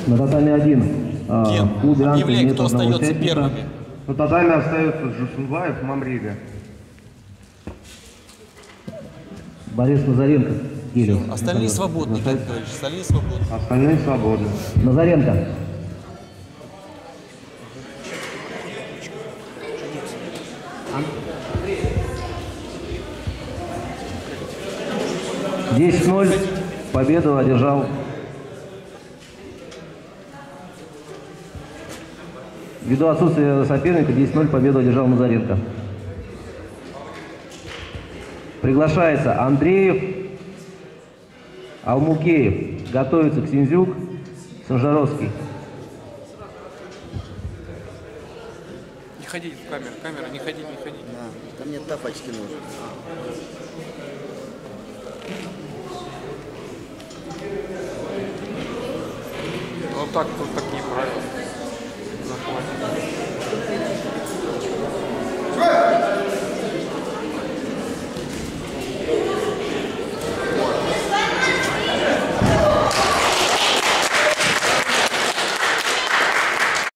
На татами 1. Объявляй, кто остается первыми. На татами остается Жусунбаев, Мамрига. Борис Назаренко. Кирилл. Остальные свободны, Николай Николаевич, остальные свободны. Остальные свободны. Назаренко. Десять 0. Победу одержал ввиду отсутствия соперника. 10-0 победу одержал Назаренко. Приглашается Андреев, Алмукеев. Готовится Ксензюк, Санжаровский. Не ходите в камеру, не ходите, не ходите. Да, ко мне тапочки нужны. Вот так, тут такие правила.